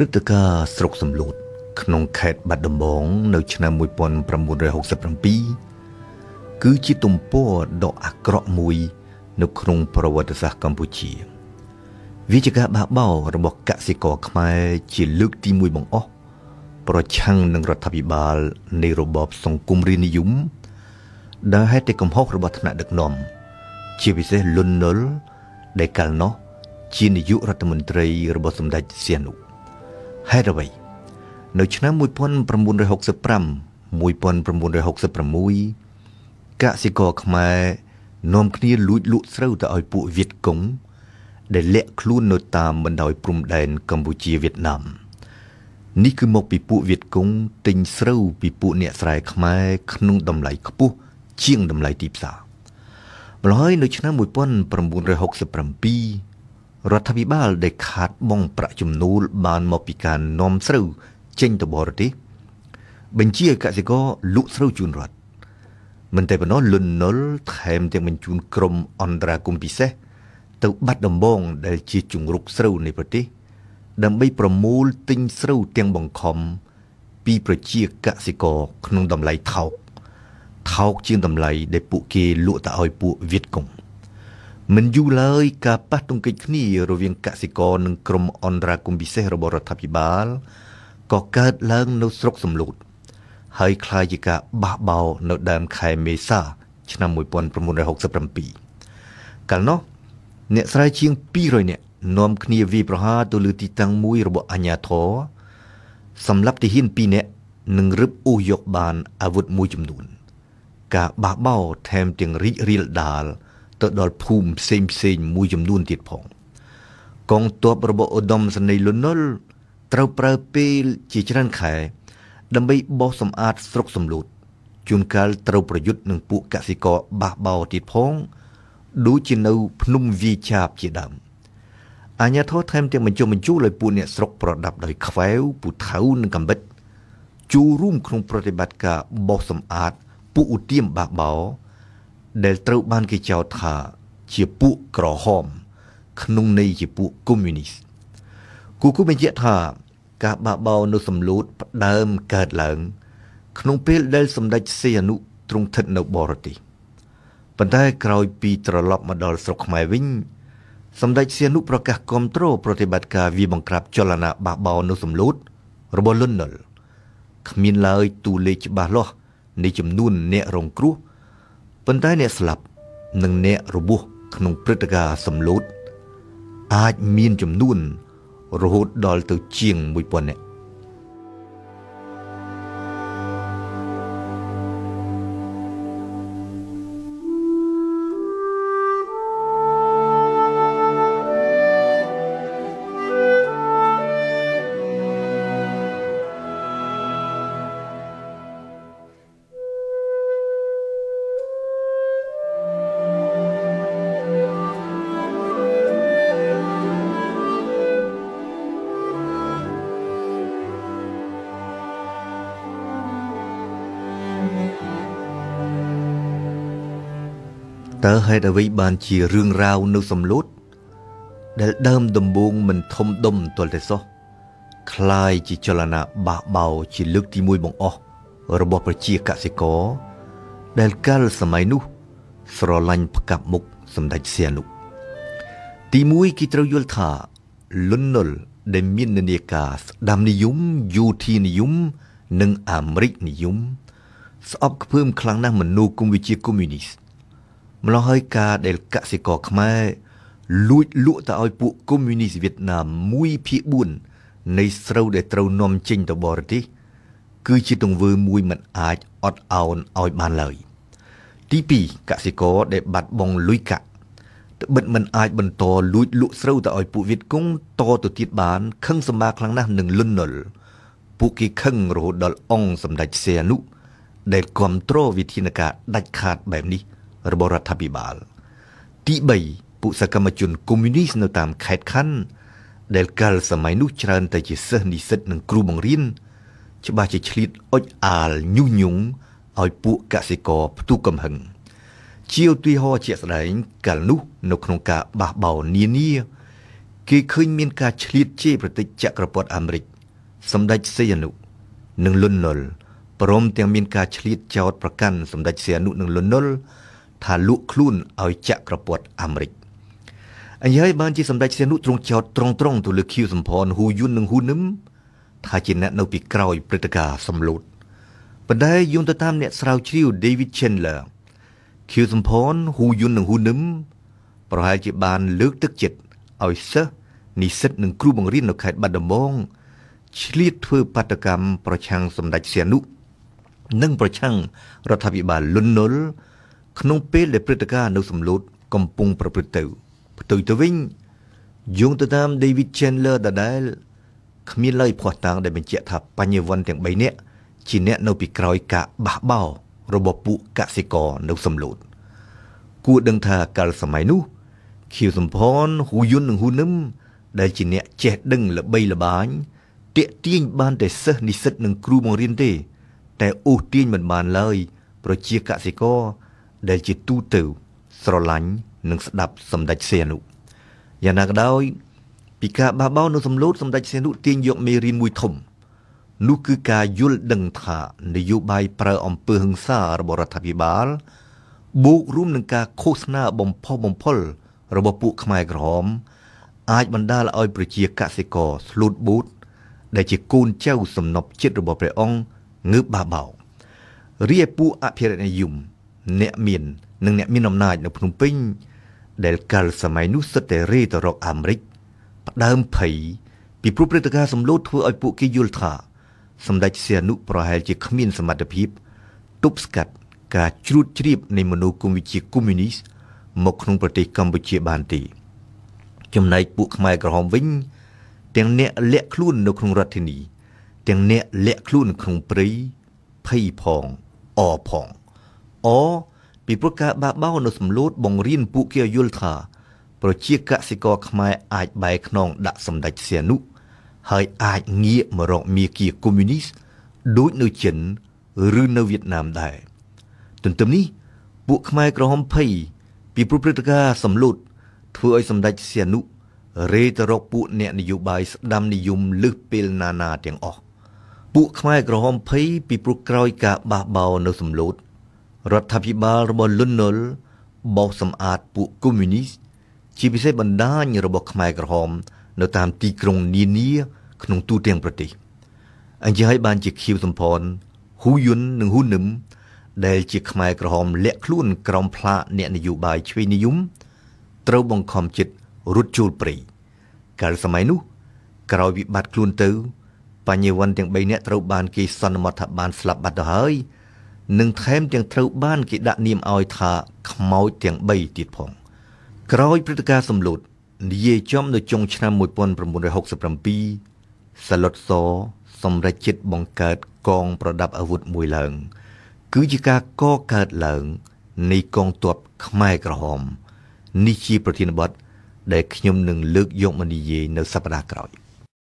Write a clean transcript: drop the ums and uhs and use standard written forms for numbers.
ព្រឹត្តិការណ៍ស្រុកសំលូតក្នុងខេត្តបាត់ដំបងនៅឆ្នាំ1967គឺជាទំព័រដ៏អាក្រក់មួយនៅក្នុងប្រវត្តិសាស្ត្រកម្ពុជាវាជាការបះបោររបស់កសិករខ្មែរជាលើកទី1បង្អស់ប្រឆាំងនឹងរដ្ឋាភិបាលនៃរបបសង្គមរាស្ត្រនិយមដែលហេតុតែកំហុសរបស់ថ្នាក់ដឹកនាំជាពិសេសលន់នល់ដែលកាលនោះជានាយករដ្ឋមន្ត្រីរបស់សម្ដេចសៀនុហេតុអ្វីនៅឆ្នាំ1965 1966កសិករខ្មែរនាំគ្នាលួចលក់ស្រូវទៅឲ្យពួកវៀតកុងដែលលាក់ខ្លួននៅតាមបណ្ដោយព្រំដែនកម្ពុជាវៀតណាមនេះគឺមកពីពួកវៀតកុងទិញស្រូវពីពួកអ្នកស្រែខ្មែរក្នុងតម្លៃខ្ពស់ជាងតម្លៃទីផ្សារម្ល៉េះហើយនៅឆ្នាំ1967រដ្ឋាភិបាលដែលខាតបង់ប្រាក់ចំណូលបានមកពីការនាំស្រូវចេញទៅបរទេសបញ្ជាឲ្យកសិករលក់ស្រូវជូនរដ្ឋមិនតែប៉ុណ្ណោះលន់នល់ថែមទាំងបញ្ជូនក្រុមអន្តរាគមន៍ពិសេសទៅបាត់ដំបងដែលជាជង្រុកស្រូវនៃប្រទេសដើម្បីប្រមូលទិញស្រូវទាំងបង្ខំពីប្រជាកសិករក្នុងតម្លៃថោកជាងតម្លៃដែលពួកគេលក់ទៅឲ្យពួកវៀតកុងមិនយូរឡើយការប៉ះទង្គិចគ្នារវាងកសិករនិងក្រុមអន្តរាគមន៍ពិសេសរបស់រដ្ឋាភិបាលក៏កើតឡើងនៅស្រុកសំលូតហើយคล้ายជាការបះបោរនៅដើមខែមេសាឆ្នាំ1967កាលនោះអ្នកស្រែជាង200នាក់នាំគ្នាវាយប្រហារទៅលើទីតាំងមួយរបស់អាជ្ញាធរសម្រាប់ទាហាន2នាក់និងរឹបអូសយកបានអាវុធមួយចំនួនការបះបោរថែមទាំងរីករាលដាលទៅដល់ភូមិផ្សេងមួយចំនួនទៀតផងកងទ័ពរបស់ឧត្តមសេនីយ៍លន់នល់ត្រូវប្រើពេលជាច្រើនខែដើម្បីបោសសម្អាតស្រុកសំលូតជួនកាលត្រូវប្រយុទ្ធនឹងពួកកសិករបះបោរទៀតផងដូចជានៅភ្នំវាឆាបជាដើមអាជ្ញាធរថែមទាំងបញ្ចុះបញ្ចូលឲ្យពួកអ្នកស្រុកប្រដាប់ដោយខ្វែវពូថៅនិងកាំបិតចូលរួមក្នុងប្រតិបត្តិការបោសសម្អាតពួកឧទាមបះបោរដែលត្រូវបានគេចោទថាជាពួកក្រហមក្នុងន័យជាពួកកុម្មុយនីសគូបញ្ជាក់ថាការបះបោរនៅសំលូតផ្ដើមកើតឡើងក្នុងពេលដែលសម្ដេចសីហនុទ្រង់ស្ថិតនៅបរទេសប៉ុន្តែក្រោយពីត្រឡប់មកដល់ស្រុកខ្មែរវិញសម្ដេចសីហនុប្រកាសគាំទ្រប្រតិបត្តិការវាបង្ក្រាបចលនាបះបោរនៅសំលូតរបស់លន់នល់គ្មានឡើយតួលេខច្បាស់លាស់នៃចំនួនអ្នករងគ្រោះប៉ុន្តែអ្នកស្លាប់និងអ្នករបួសក្នុងព្រឹត្តិការណ៍សំលូតអាចមានចំនួនរហូតដល់ទៅជាង 1000 នាក់តើហេតុអ្វីបានជារឿងរ៉ាវនៅសំលូតដែលដើមដំបូងមិនធំដុំទាល់តែសោះคล้ายជាចលនាបះបោរជាលើកទី1បង្អស់របស់ប្រជាកសិករដែលកាលសម័យនោះស្រឡាញ់ផ្កាប់មុខសម្ដេចសៀនុទី1គេត្រូវយល់ថាលន់នល់ដែលមាននានាការស្ដាំនិយមយោធានិយមនិងអាមេរិកនិយមស្អប់ខ្ពើមខ្លាំងណាស់មនោគមវិជ្ជាកុម្មុយនីសម្ល៉េះហើយការដែលកសិករខ្មែរលួចលក់ទៅឲ្យពួកកុម្មុយនីសវៀតណាម 1/4 នៃស្រូវដែលត្រូវនាំចេញទៅបរទេសគឺជាទង្វើមួយមិនអាចអត់ឱនឲ្យបានឡើយទី2កសិករដែលបាត់បង់លុយកាក់ត្បិតមិនអាចបន្តលួចលក់ស្រូវទៅឲ្យពួកវៀតកុងតទៅទៀតបានខឹងសម្បាខ្លាំងណាស់នឹងលន់នល់ពួកគេខឹងរហូតដល់អង្គសម្ដេចសីហនុដែលគាំទ្រវិធានការដាច់ខាតបែបនេះរបស់រដ្ឋាភិបាលទី3ពួកសកម្មជនកុម្មុយនីសនៅតាមខេត្តខណ្ឌដែលកាលសម័យនោះច្រើនតែជាសិស្សនិស្សិតនិងគ្រូបង្រៀនច្បាស់ជាឆ្លៀតអុចអាលញុះញង់ឲ្យពួកកសិករផ្ទុះកំហឹងជាឧទាហរណ៍ជាក់ស្ដែងកាលនោះនៅក្នុងការបះបោរនានាគេឃើញមានការឆ្លៀតជេរប្រទេសចក្រពត្តិអាមេរិកសម្ដេចសីហនុនិងលន់នល់ព្រមទាំងមានការឆ្លៀតចោទប្រកាន់សម្ដេចសីហនុនិងលន់នល់ថាលក់ខ្លួនឲ្យចក្រពត្តិអាមេរិកអញ្ចឹងបានជាសម្ដេចសីហនុទ្រង់ចោទត្រង់ទៅលើខៀវសំផនហ៊ូយុននិងហ៊ូនឹមថាជាអ្នកនៅពីក្រោយព្រឹត្តិការណ៍សម្លូតប៉ុន្តែយោងទៅតាមអ្នកស្រាវជ្រាវ David Chandler ខៀវសំផនហ៊ូយុននិងហ៊ូនឹមប្រហែលជាបានលើកទឹកចិត្តឲ្យសិស្សនិស្សិតនិងគ្រូបង្រៀននៅខេត្តបាត់ដំបងឆ្លៀតធ្វើបាតកម្មប្រឆាំងសម្ដេចសីហនុនិងប្រឆាំងរដ្ឋាភិបាលលន់នល់ក្នុងពេលដែលព្រឹត្តិការណ៍នៅសម្លូតកំពុងប្រព្រឹត្តទៅផ្ទុយទៅវិញយោងទៅតាម David Chandler ដដែលគ្មានឡើយភ័ស្តុតាងដែលបញ្ជាក់ថាបញ្ញវន្តទាំង3នាក់ជាអ្នកនៅពីក្រោយការបះបោររបស់ពួកកសិករនៅសម្លូតគួរដឹងថាកាលសម័យនោះខៀវសំផនហ៊ូយុននិងហ៊ូនឹមដែលជាអ្នកចេះដឹងល្បីល្បាញទាក់ទាញបានតែសិស្សនិស្សិតនិងគ្រូបង្រៀនទេតែអូសទាញមិនបានឡើយប្រជាកសិករដែលជាទូទៅស្រឡាញ់និងស្ដាប់សម្ដេចសីហនុយ៉ាងណាក៏ដោយពីការបះបោរនៅសម្លូតសម្ដេចសីហនុទាញយកមេរៀនមួយធំនោះគឺការយល់ដឹងថានយោបាយប្រើអំពើហិង្សារបស់រដ្ឋាភិបាលបូករួមនឹងការឃោសនាបំផុសបំផុលរបស់ពួកខ្មែរក្រហមអាចបណ្ដាលឲ្យប្រជាកសិករស្លូតបូតដែលជាកូនចៅសំណប់ចិត្តរបស់ព្រះអង្គងើបបះបោររីឯពួកអភិរក្សនិយមអ្នកមានអំណាចនៅភ្នំពេញដែលកាលសម័យនោះសិតតែរេទៅរកអាមេរិកផ្ដើមភ័យពីព្រោះព្រឹត្តិការណ៍សម្លូតធ្វើឲ្យពួកគេយល់ថាសម្ដេចសីហនុប្រហែលជាគ្មានសមត្ថភាពទប់ស្កាត់ការជ្រួតជ្រាបនៃមនោគមវិជ្ជាកុម្មុយនីសមកក្នុងប្រទេសកម្ពុជាបានទេចំណែកពួកខ្មែរក្រហមវិញទាំងអ្នកលាក់ខ្លួននៅក្នុងរដ្ឋធានីទាំងអ្នកលាក់ខ្លួនក្នុងព្រៃភ័យផងអផងអពីព្រោះការបះបោរនៅសម្លូតបង្រៀនពួកគេឲ្យយល់ថាប្រជាកសិករខ្មែរអាចបែរខ្នងដាក់សម្ដេចសីហនុហើយអាចងាកមករកមាគ៌ាកុម្មុយនីសដូចនៅចិនឬនៅវៀតណាមដែរទន្ទឹមនេះពួកខ្មែរក្រហមភ័យពីព្រឹត្តិការណ៍សម្លូតធ្វើឲ្យសម្ដេចសីហនុរេទៅរកពួកអ្នកនយោបាយស្ដាំនិយមលើសពេលណាទាំងអស់ពួកខ្មែរក្រហមភ័យពីព្រោះក្រោយការបះបោរនៅសម្លូតរដ្ឋាភិបាលរបស់លន់នល់បោសសម្អាតពួកកុម្មុយនីសជាពិសេសបណ្ដាញរបស់ខ្មែរក្រហមនៅតាមទីក្រុងនានាក្នុងទូទាំងប្រទេសអញ្ចឹងហើយបានជាខៀវសំផនហ៊ូយុននិងហ៊ូនឹមដែលជាខ្មែរក្រហមលាក់ខ្លួនក្រោមផ្លាកអ្នកនយោបាយឆ្វេងនិយមត្រូវបង្ខំចិត្តរត់ចូលព្រៃកាលសម័យនោះក្រោយវិបត្តិខ្លួនទៅបញ្ញវន្តទាំង3នាក់ត្រូវបានគេសន្មតថាបានស្លាប់បាត់ទៅហើយនិងថែមទាំងត្រូវបានគេដាក់នាមឲ្យថាខ្មោចទាំង3ទៀតផងក្រោយព្រឹត្តិការណ៍សម្លូតនិយាយចំនៅចុងឆ្នាំ1967សាឡុតសសម្រេចចិត្តបង្កើតកងប្រដាប់អាវុធមួយឡើងគឺជាការកកើតឡើងនៃកងទ័ពខ្មែរក្រហមនេះជាប្រធានបទដែលខ្ញុំនឹងលើកយកមកនិយាយនៅសប្តាហ៍ក្រោយ